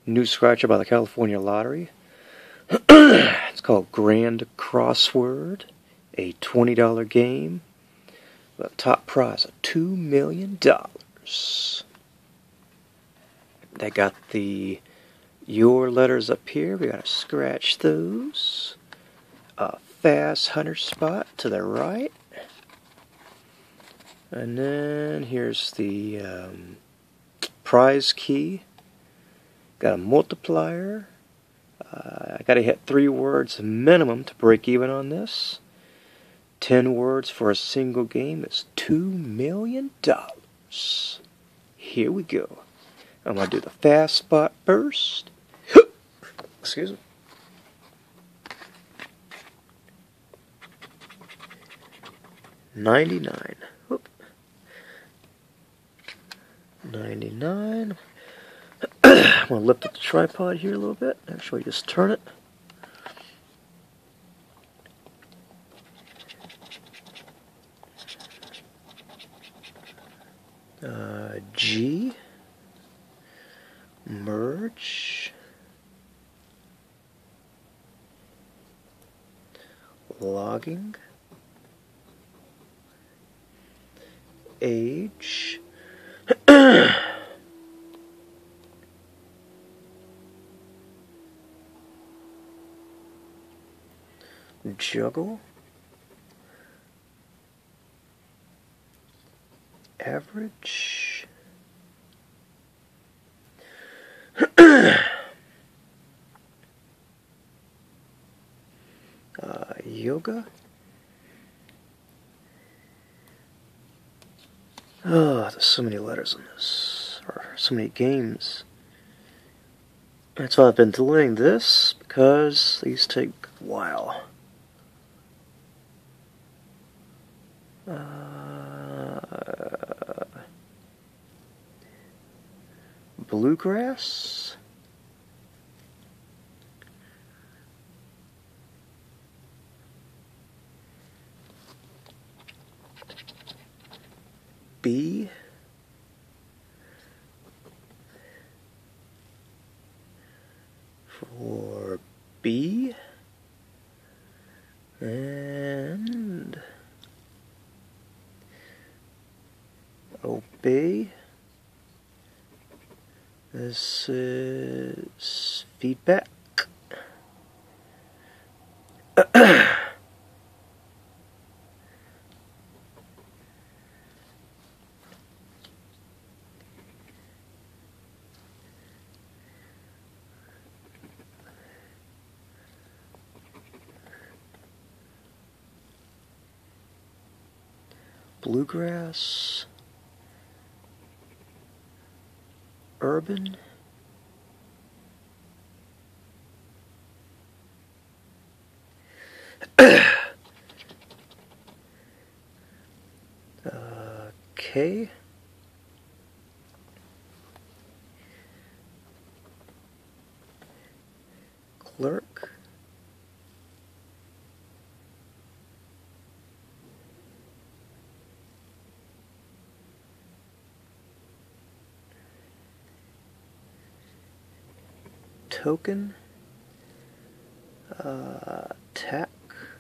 new scratcher by the California Lottery. It's called Grand Crossword, a $20 game with a top prize of $2 million. They got your letters up here. We gotta scratch those. A fast hunter spot to the right. And then here's the prize key. Got a multiplier. I gotta hit 3 words minimum to break even on this. 10 words for a single game is $2 million. Here we go. I'm gonna do the fast spot first. Excuse me. $99. Whoop. $99. I'm going to lift up the tripod here a little bit. Actually, just turn it. G. Merge. Logging. Age. Juggle. Average. Yoga. Oh, there's so many letters in this, or so many games. That's why I've been delaying this, because these take a while. Bluegrass. B. For B. And obey. This is feedback. Bluegrass. Urban. K. Clerk. Token. Tack.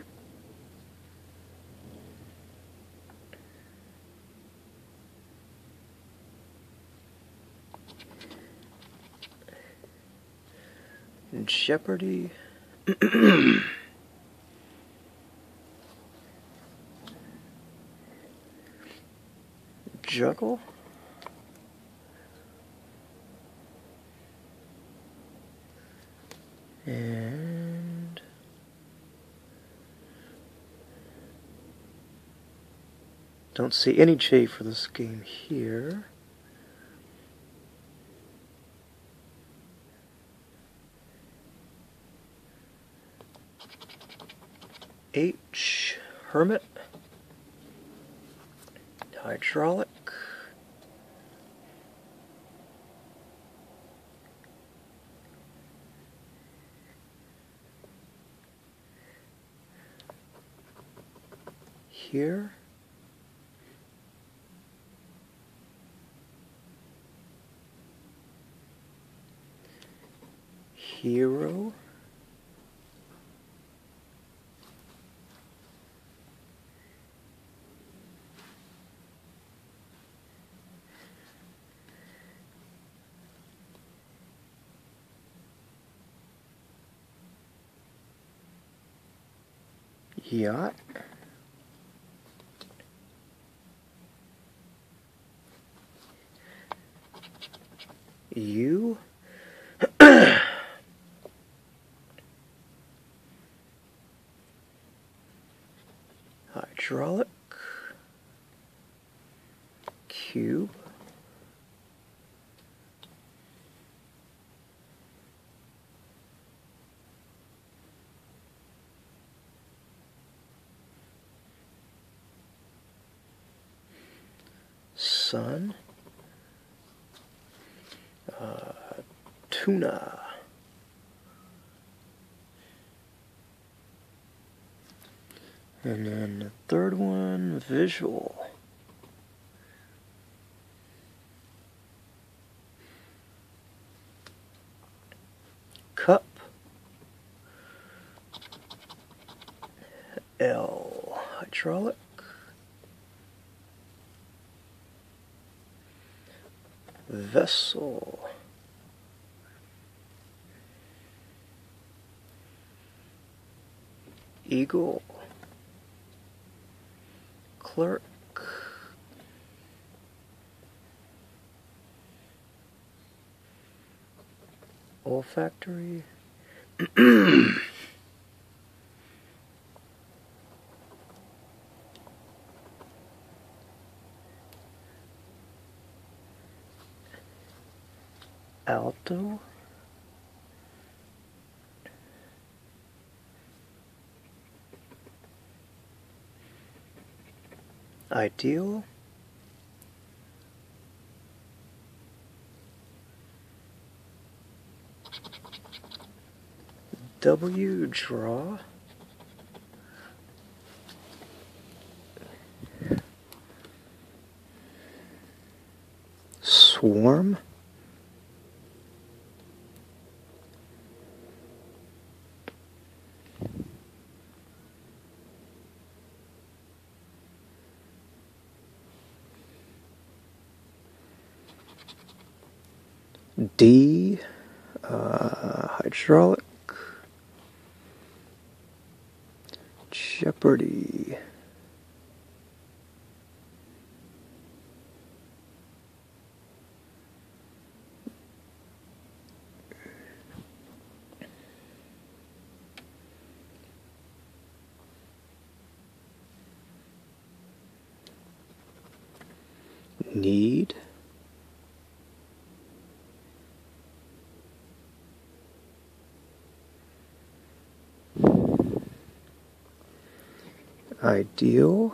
Jeopardy. Juggle. And don't see any J for this game here. H. Hermit. Hydraulic. Here. Hero. Yacht. U. Hydraulic. Cube. Sun. Tuna. And then the third one, visual. Cup. L. Hydraulic. Vessel. Eagle. Clerk. Olfactory. Alto. Ideal. W. Draw. Swarm. D. Hydraulic. Jeopardy. Need. Ideal.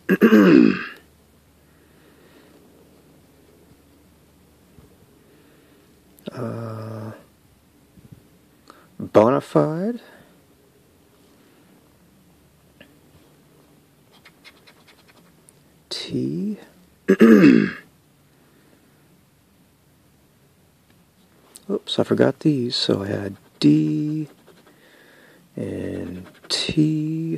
Bonafide. T. Oops, I forgot these. So I had D and T.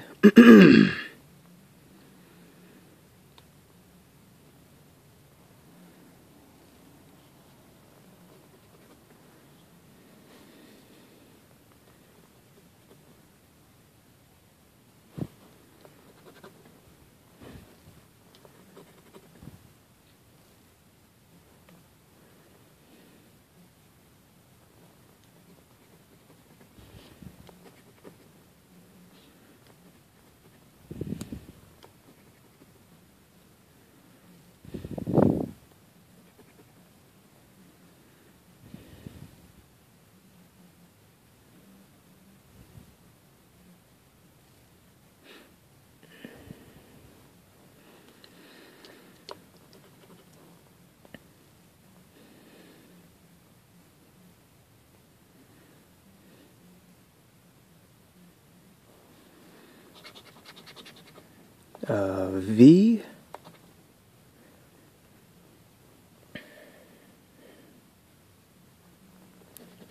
V.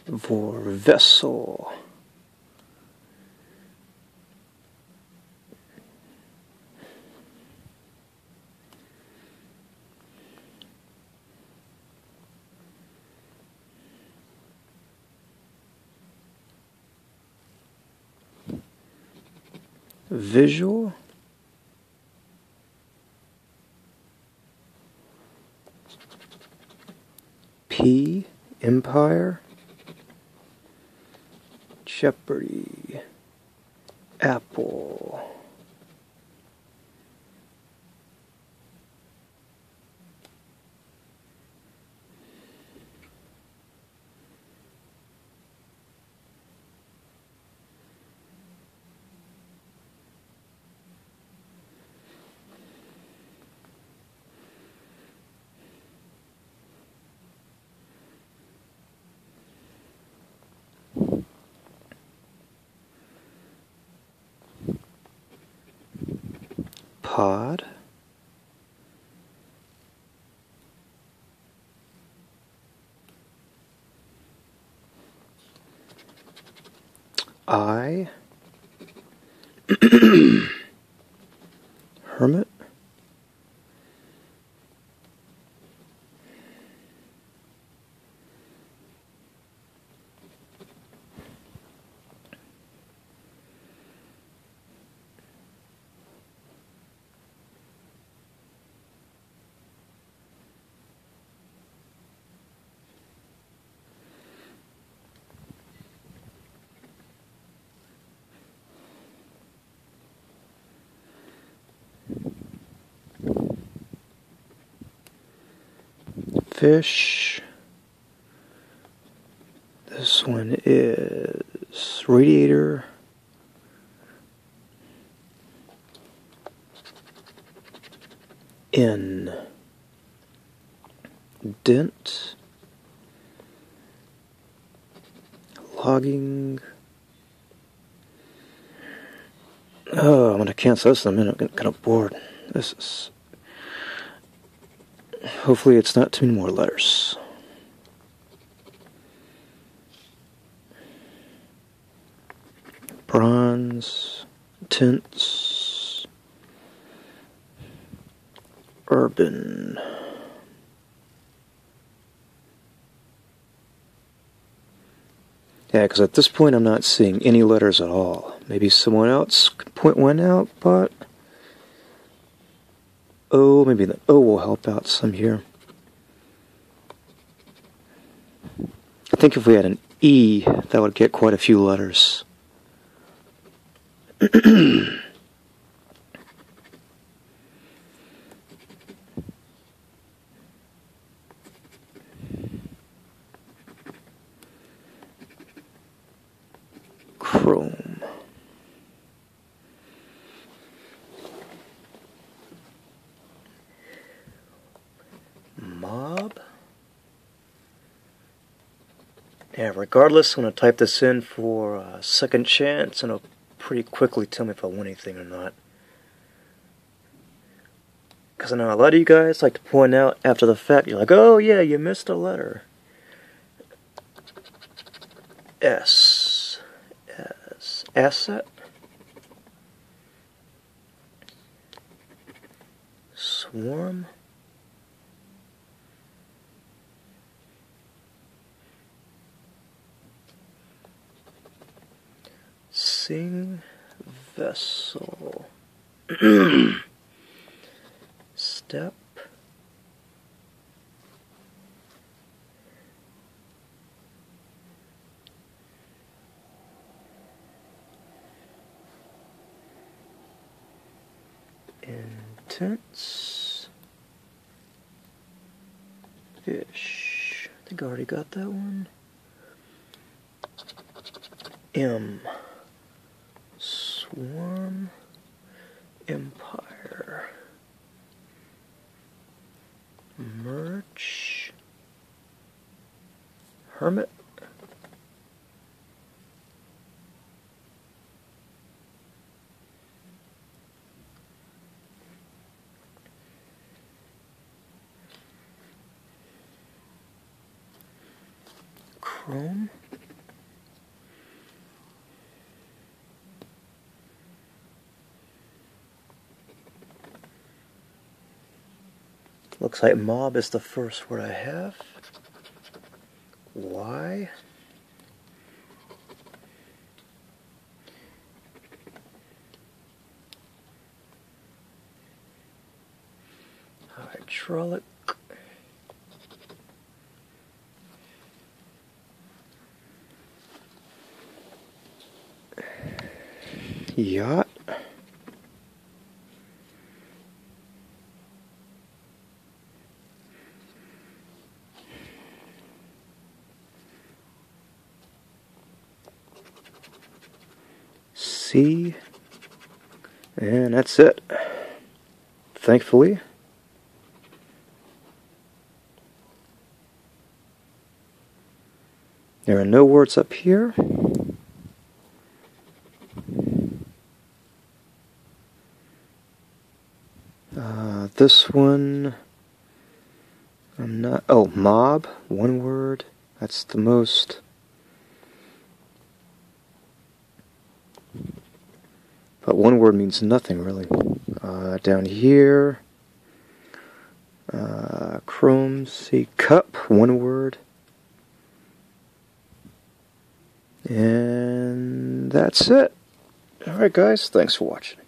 for vessel. Visual. P, Empire. Jeopardy. Apple. Pod. I. Hermit. Fish. This one is radiator. N. Dent. Logging. Oh, I'm going to cancel this in a minute. I'm getting kind of bored. This is... Hopefully it's not too many more letters. Bronze. Tints. Urban. Yeah, because at this point I'm not seeing any letters at all. Maybe someone else could point one out, but... Oh, maybe the O will help out some here. I think if we had an E, that would get quite a few letters. Chrome. Mob. Yeah, regardless, I'm going to type this in for a second chance, and it'll pretty quickly tell me if I won anything or not. Because I know a lot of you guys like to point out after the fact, you're like, oh yeah, you missed a letter. S. S. Asset. Swarm. Sing. Vessel. Step. Intense. Fish. I think I already got that one. M. Swarm. Empire. Merch. Hermit. Chrome. Looks like mob is the first word I have. Y. Hydraulic. Yacht. C. And that's it. Thankfully. There are no words up here. This one, I'm not, oh, mob, one word, that's the most. But one word means nothing, really. Down here, chrome, see, cup, one word. And that's it. Alright guys, thanks for watching.